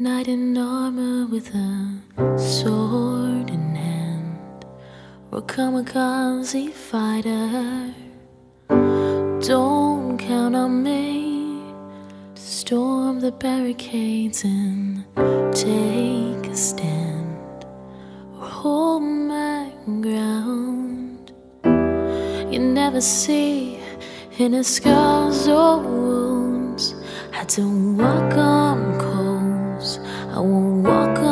knight in armor with a sword in hand, or a kamikaze fighter. Don't count on me to storm the barricades and take a stand, or hold my ground. You never see any scars or wounds. Had to walk on coals, I won't walk